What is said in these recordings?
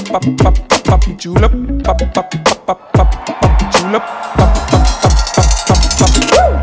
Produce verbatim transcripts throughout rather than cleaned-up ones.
pop, pop, pop, pop your julep, pop, pop, pop, pop, pop, pop your julep, pop, pop, pop, pop, pop, pop, woo!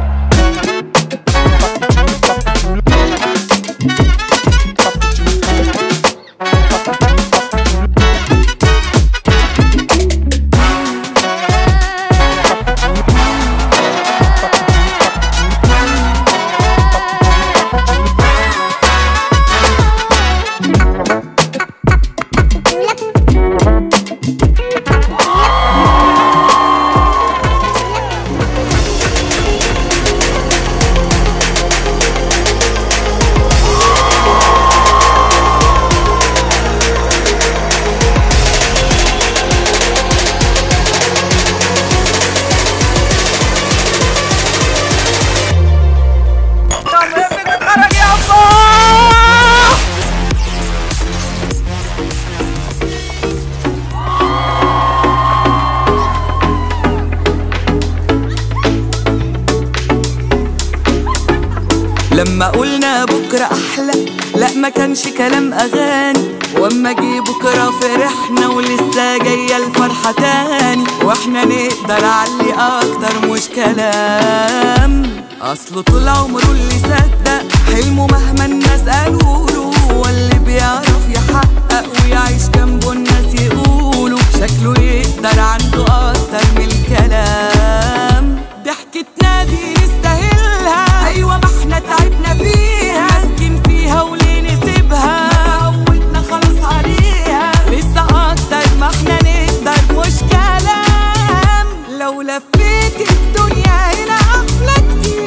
لما قلنا بكرة أحلى لا ما كانش كلام أغاني، واما جه بكرة فرحنا ولسه جاية الفرحة تاني، واحنا نقدر علي أكتر مش كلام. أصله طول عمره اللي صدق حلمه مهما الناس قالوله، واللي بيعرف يحقق ويعيش جنبه الناس يقولوا شكله يقدر عنده أكتر من الكلام. ضحكتنا دي نستاهلها، أيوة ما احنا تعبنا فيها، ماسكين فيها وليه نسيبها، عودنا خلاص عليها، لسه أكتر ما احنا نقدر مش كلام. لو لفيت الدنيا هنا أحلى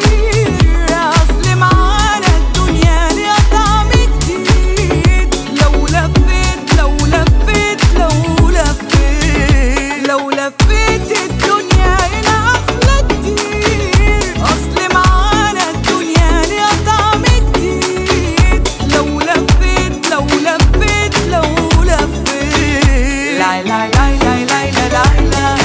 كتير، أصل معانا الدنيا ليها طعم جديد. لو لفيت لو لفيت لو لفيت لو لفيت الدنيا هنا أحلى كتير، أصل معانا الدنيا ليها طعم جديد. لو لفيت لو لفيت لو لفيت لا لا لا لا لا لا لا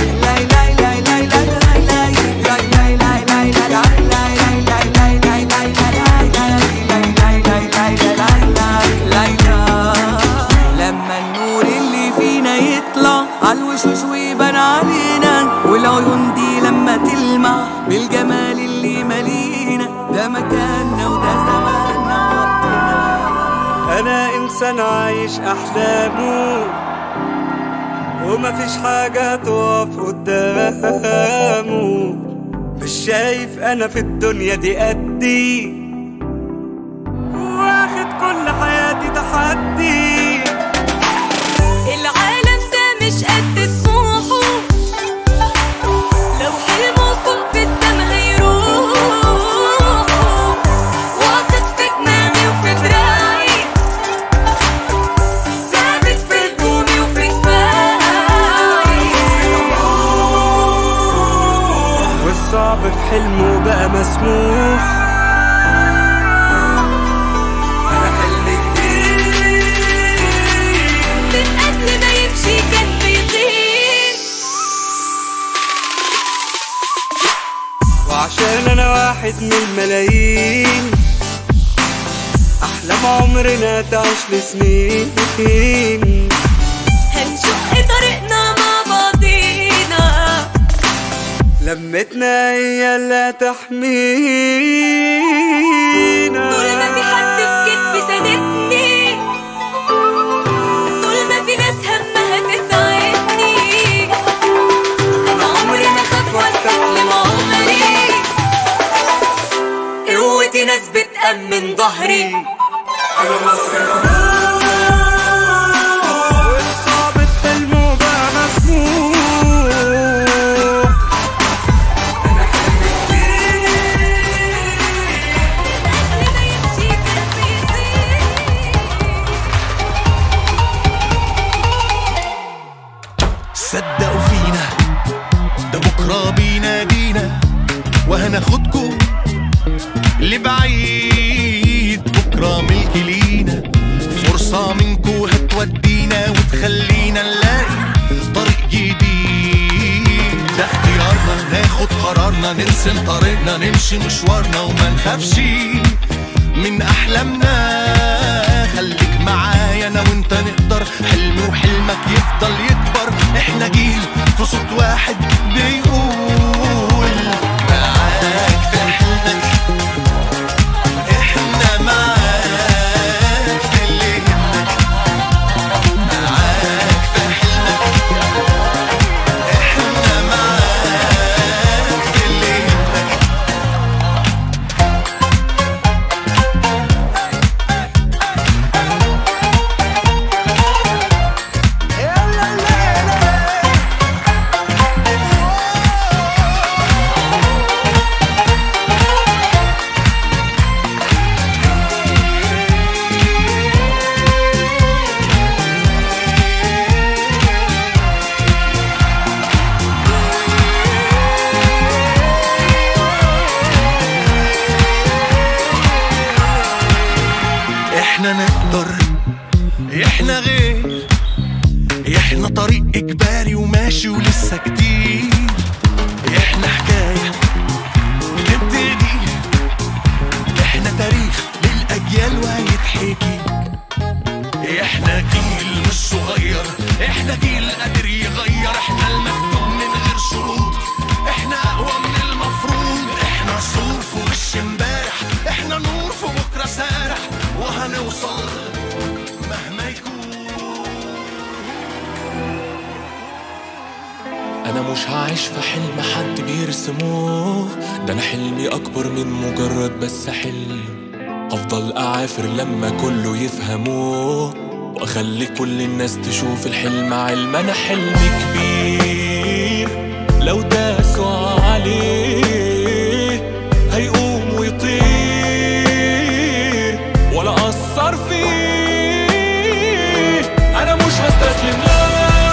عالوشوش ويبان علينا، والعيون دي لما تلمع بالجمال اللي مالينا، ده مكاننا وده زماننا وقتنا. أنا إنسان عايش أحلامه ومفيش حاجة تقف قدامه، مش شايف أنا في الدنيا دي قدي، واخد كل حياتي تحدي. مش قد طموحه، لو حلمه فوق في السما هيروح، واثق في دماغي وفي دراعي، ثابت في هجومي وفي كفاحي. والصعب في حلمه بقى مسموح، وعشان انا واحد من الملايين، احلام عمرنا تعيش لسنين. هنشق طريقنا مع بعضينا، لمتنا هي اللي تحمينا. طول ما في حد في كتفي ساندني، طول ما في ناس همها تساعدني، انا عمري ما خطوة استسلم عمري، قوتي ناس بتأمن ظهري. أنا مصري والصعب في حلمه بقى مسموح. أنا حلمي كبير، قبل ما يمشي كان بيطير. صدقوا فينا ده بكرة بينادينا، وهناخدكوا لبعيد، بكرة ملك لينا، فرصة منكو هتودينا وتخلينا نلاقي طريق جديد. ده اختيارنا ناخد قرارنا، نرسم طريقنا، نمشي مشوارنا، وما نخافش من أحلامنا. خليك معايا معايا انا وانت نقدر، حلمي وحلمك يفضل يكبر. احنا جيل في صوت واحد بيقول معاك في حلمك، احنا معاك في اللي يهمك، معاك في حلمك، احنا معاك في اللي يهمك. احنا نقدر، احنا غير، احنا طريق اجباري وماشي ولسه كتير. احنا حكاية بتبتدي، احنا تاريخ للأجيال وهيتحكي. احنا جيل مش صغير، احنا جيل قادر يغير. احنا المكتوب من غير شروط، احنا اقوى من المفروض. احنا صور في وش امبارح، احنا نور في بكره سارح، وهنوصل مهما يكون. أنا مش هعيش في حلم حد بيرسموه، ده أنا حلمي أكبر من مجرد بس حلم. هفضل أعافر لما كله يفهموه، وأخلي كل الناس تشوف الحلم علم. أنا حلمي كبير لو داسوا عليه هيقوم ويطير ولا أثر فيه. أنا مش هستسلم، لا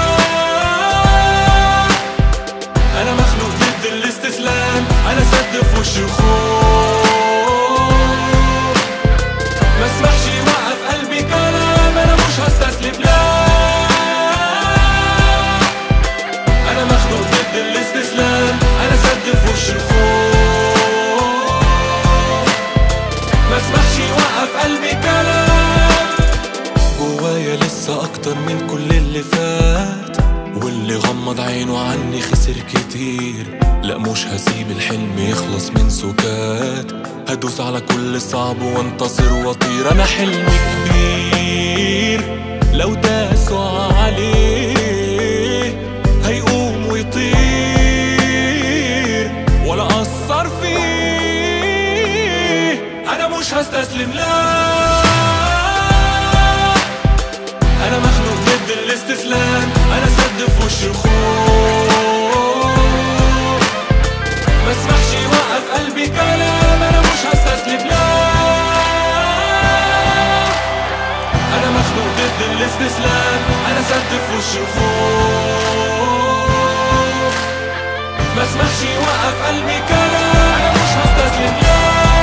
أنا مخلوق ضد الاستسلام. أنا سد في وش الخوف، ما اسمحش يوقف قلبي كلام. أنا مش هستسلم، لا أنا مخلوق ضد الاستسلام. أنا سد في وش الخوف، ما اسمحش يوقف قلبي كلام. جوايا لسه أكتر من كل اللي فات، واللي غمض عينه عني خسر كتير. لا مش هسيب الحلم يخلص من سكات، هدوس على كل صعب وانتصر واطير. انا حلمي كبير لو داسوا عليه هيقوم ويطير ولا أثر فيه. انا مش هستسلم، لا انا مخلوق ضد الاستسلام. انا سد في وش الخوف، ما اسمحش يوقف قلبي كلام. انا مش هستسلم، لا انا مخلوق ضد الاستسلام. انا سد في وش الخوف، ما اسمحش يوقف قلبي كلام. انا مش هستسلم، لا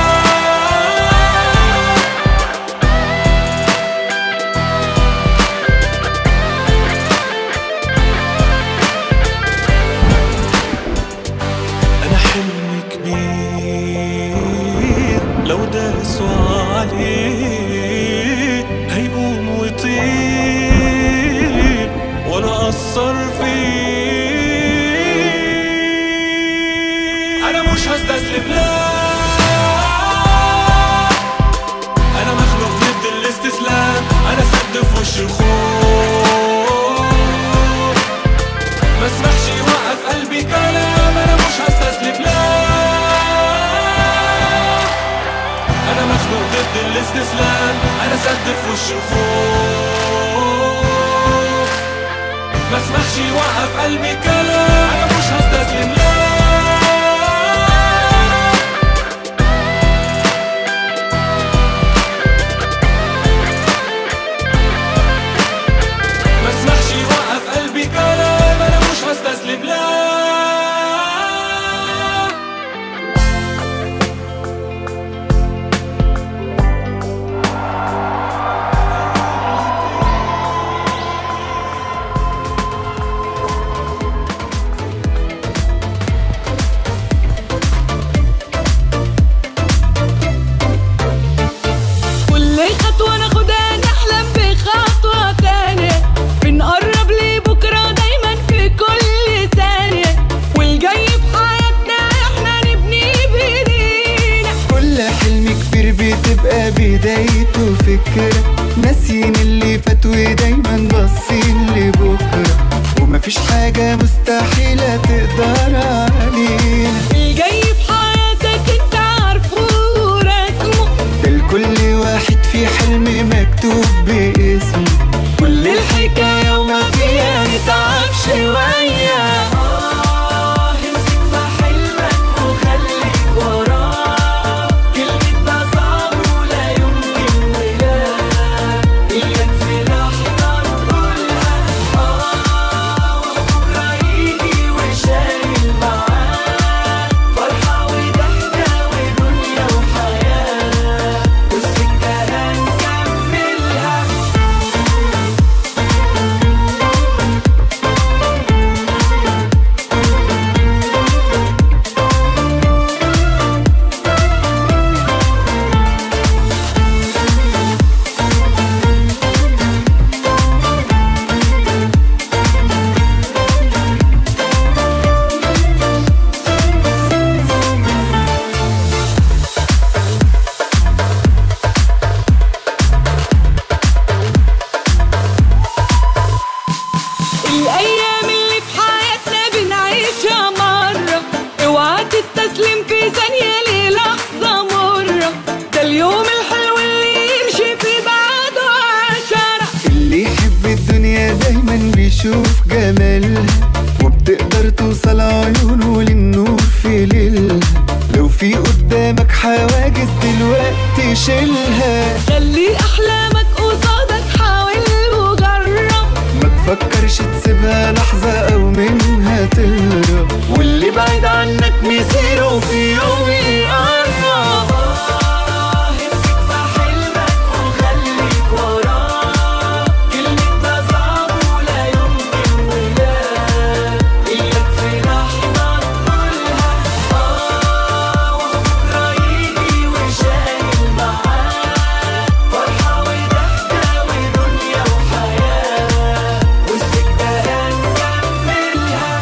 لو داسوا عليه هيقوم ويطير ولا أثر فيه. أنا مش هستسلم، لا أنا مخلوق ضد الاستسلام. أنا سد في وش الخوف، ما اسمحش يوقف قلبي كلام. أنا مش هستسلم، لا أنا مخلوق ضد الاستسلام. أنا سد في وش الخوف، ما اسمحش يوقف قلبي كلام. أنا مش هستسلم، لا ما اسمحش يوقف قلبي كلام. أنا مش هستسلم، لا بدايته فكرة، ناسيين اللي فات ودايما باصين لبكرة، ومفيش حاجة مستحيلة تقدر علينا. الجاي في حياتك انت عارفه ورسمه، ده لكل واحد في حلم مكتوب باسمه، كل الحكاية وما فيها نتعب شوية. آه امسك في حلمك وخليك وراه، كلمتنا صعب ولا يمكن ولا إياك في لحظة نقولها آه، وبكرة يجي وشايل معاه فرحة وضحكة ودنيا وحياة، والسكة هنكملها. الأيام اللي في حياتنا بنعيشها مرة، اوعى تستسلم في ثانية للحظة مرة، ده اليوم الحلو اللي يمشي في بعده عشرة. اللي يحب الدنيا دايما بيشوف جمالها، وبتقدر توصل عيونه للنور في ليلها، لو في قدامك حواجز دلوقتي شيلها. خلي أحلامك قصادك حاول وجرب، ما تفكرش تسيبها لحظة أو منها تهرب، واللي بعيد عنك مصيره في يوم يقرب. آه امسك في حلمك وخليك وراه، كلمتنا صعب ولا يمكن ولا إياك في لحظة نقولها آه، وبكرة يجي وشايل معاه فرحة وضحكة ودنيا وحياة، والسكة هنكملها.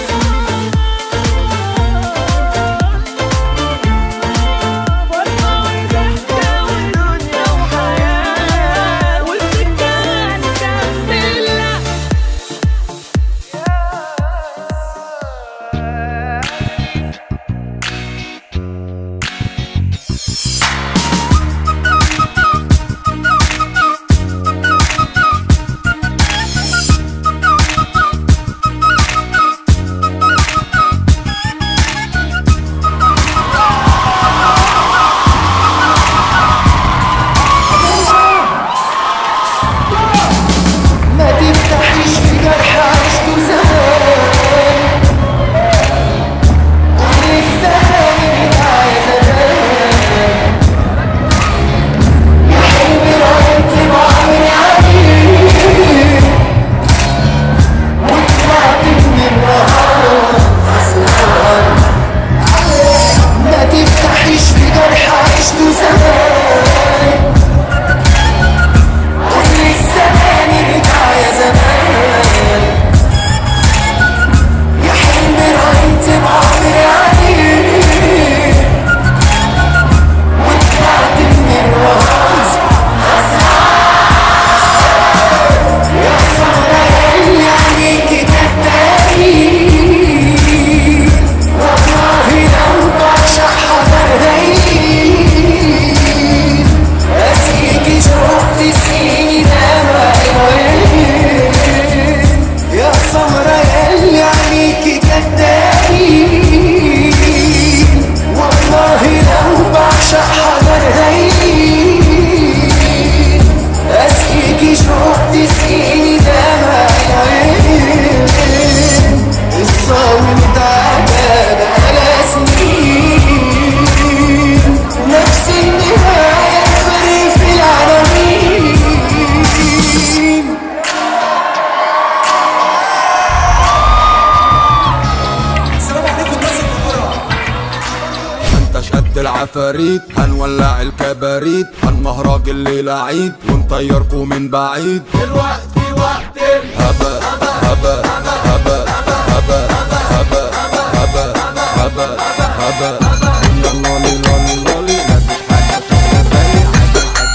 العفاريت هنولع الكباريت، هنمهرج الليلة عيد ونطيركم من بعيد. دلوقتي وقت هبا هبا هبا هبا هبا هبا هبا هبا لولي لولي لولي مفيش حاجة شغلة بالي، حاجة حاجة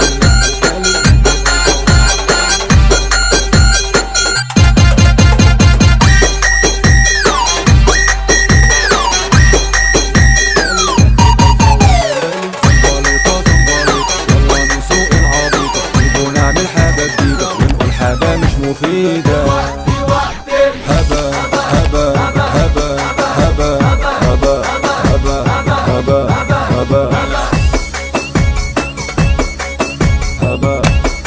هبا هبا هبا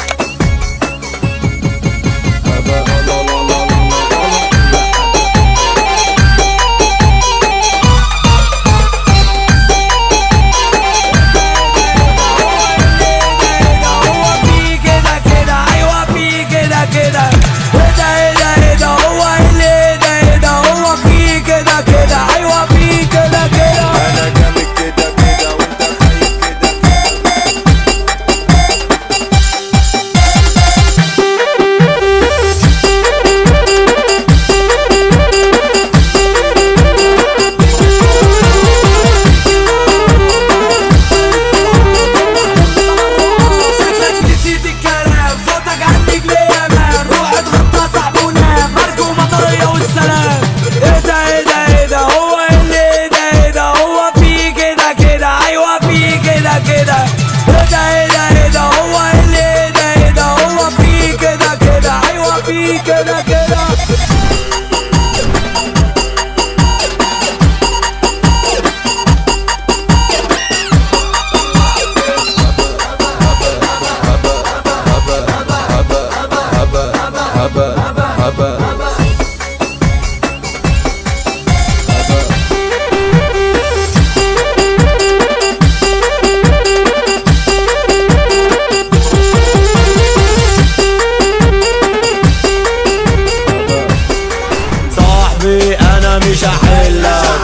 انا مش هحلك،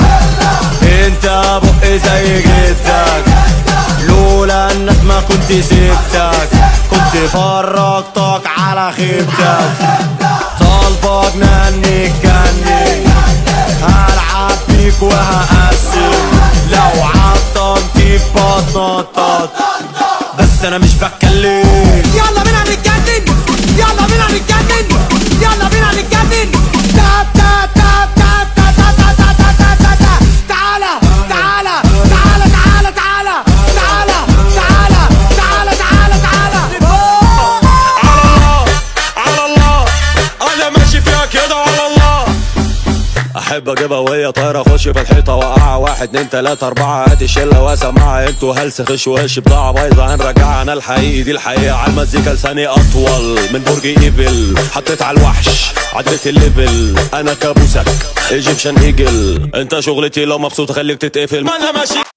انت بقي زي جدك، لولا الناس ما كنت سبتك، كنت فرجتك على خيبتك، طالبك نني جني، هلعب بيك وهقسم، لو عطلت بتنطط، بس انا مش بتكلم. يلا بينا نتجنن، يلا بينا نتجنن، يلا بينا نتجنن. تاب تاب تاب تاب تاب تاب تاب تاب تاب تاب تاب. تعالى تعالى تعالى تعالى تعالى تعالى تعالى تعالى تعالى تعالى. على الله على الله انا ماشي فيها كده على الله. احب اجيبها وهي طايره، اخش في الحيطه واقع، واحد اتنين تلاته اربعه، هات الشله واسمعها، انتوا هلس خش وهش، بضاعه بايظه هنرجعها، انا الحقيقي دي الحقيقه، على المزيكا لساني اطول من برج ايفل، حطيت على الوحش عديت الليفل، انا كابوسك ايجيبشن ايجل، انت شغلتي لو مبسوط خليك تتقفل، ما انا ماشي